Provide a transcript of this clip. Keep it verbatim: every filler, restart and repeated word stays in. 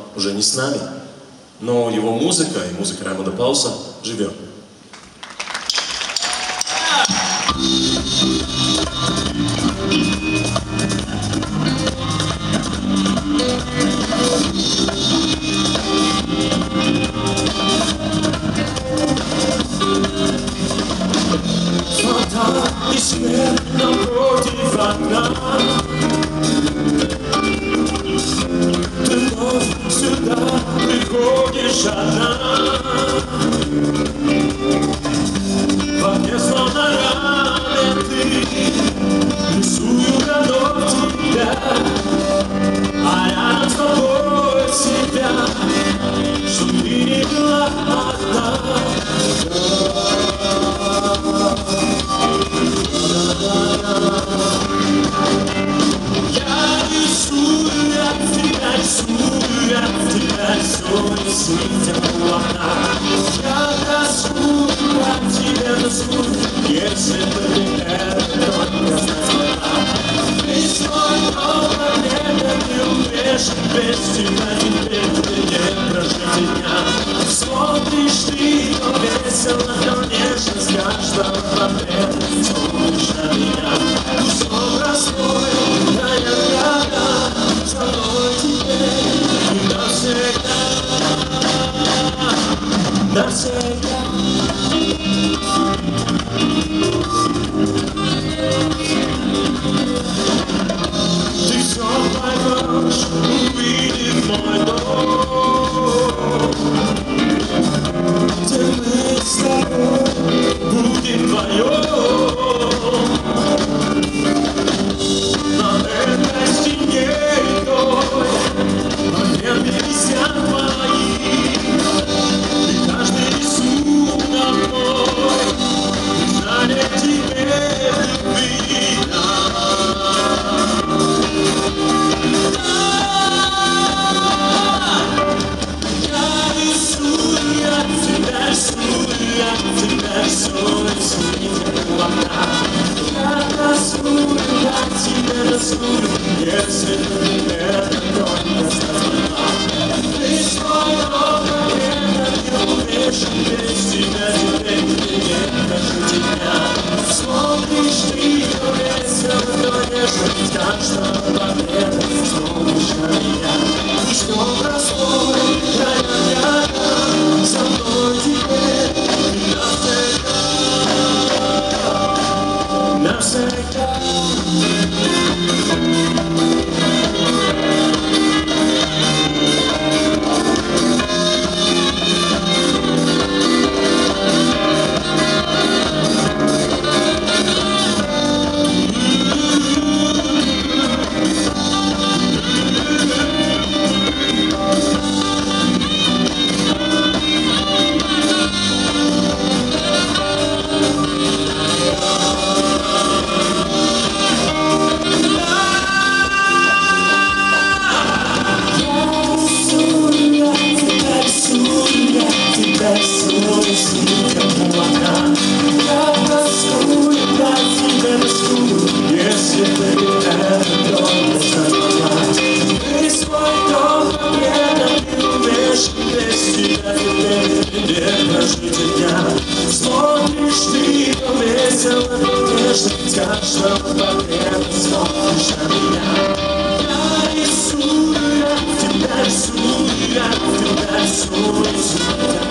уже не с нами, но его музыка и музыка Раймонда Паулса живет. Вода и свет напротив окна. Ты вновь сюда приходишь одна. Во мне словно раме ты, рисую годов тебя, а рядом с тобой себя, чтоб ты не была одна. Я рисую от тебя, рисую от тебя все не светит у окна. Я тоскую от тебя, тоскую, если бы не это только знала. Весной новое время не умеешь, без тебя теперь ты не прожить дня. Смотришь ты, то весело, то нежно, с каждого победа смотришь на меня. Узор простой, да я рада, со мной теперь и навсегда, навсегда. Ты все поймешь, увидев мой дом, где мы с тобой будем вдвоем. На этой стене и той моменты висят мои, и каждый рисунок мой признание тебе любви. Я рисую от тебя, рисую от тебя все светит у окна. Я тоскую от тебя, тоскую, если бы это только сказала. Ты свой новый время не умеешь, без тебя теперь ты не прожить дня. Смотришь ты, то весело, то нежно, с каждого победа смотришь на меня. И что простой, да я рядом, со мной теперь и навсегда, навсегда. Если бы это только сказала. Ты свой дом победа не умеешь, без тебя теперь не прожить дня. Смотришь ты, то весело, то нежно, с каждого победа смотришь на меня. Я рисую от тебя, рисую от тебя, рисую, рисую.